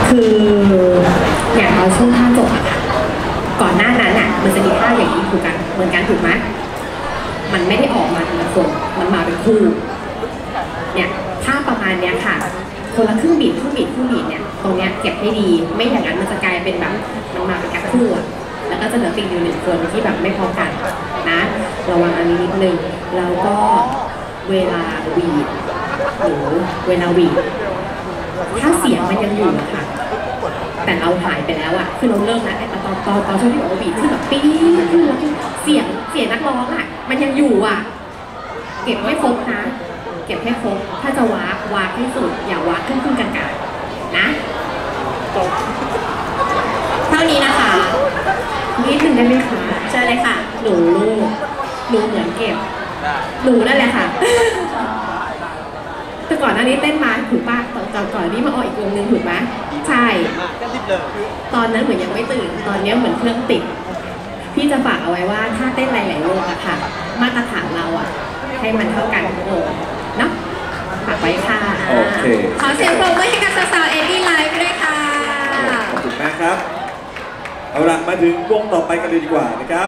คืออย่างเราช่วงท่าจบอะค่ะก่อนหน้านั้นอ่ะมันจะมีท่าอย่างนี้ถูกกันเหมือนกันถูกไหมมันไม่ได้ออกมาทีละคนมันมาเป็นคู่เนี่ยท่าประมาณเนี้ยค่ะคนละครึ่งบีทเนี่ยตรงเนี้ยเก็บให้ดีไม่อย่างนั้นมันจะกลายเป็นแบบมันมาเป็นแค่คู่อะแล้วก็จะเหลือติ่งอยู่หนึ่งคนที่แบบไม่พอกันนะระวังอันนี้นิดนึงแล้วก็เวลาวีดหรือเวลาวีดถ้าเสียงมันยังอยู่ค่ะแต่เราหายไปแล้วอะคือเราเริ่มแล้วไอ้ตอนช่วงที่บอกว่าบีทคือแบบปี๊ดขึ้นแล้วเสียงนักร้องอะมันยังอยู่อะเก็บให้ครบนะเก็บให้ครบถ้าจะวากให้สุดอย่าวากขึ้นกลางๆนะเท่านี้นะคะนิดนึงได้ไหมคะเชิญเลยค่ะหนูเหมือนเก็บหนูนั่นแหละค่ะแต่ก่อนหน้านี้เต้นมาถูกป่ะก่อนนี้มาออกอีกวงนึงถูกไหมใช่ตอนนั้นเหมือนยังไม่ตื่นตอนนี้เหมือนเครื่องติดพี่จะฝากเอาไว้ว่าถ้าเต้นหลายๆวงอะค่ะมาตรฐานเราอะให้มันเท่ากันทุกวงเนาะฝากไว้ค่ะโอเคขอเสียงปรบมือให้กับสาวๆ Addie Live ด้วยค่ะขอบคุณมากครับเอาละมาถึงวงต่อไปกันเลยดีกว่านะครับ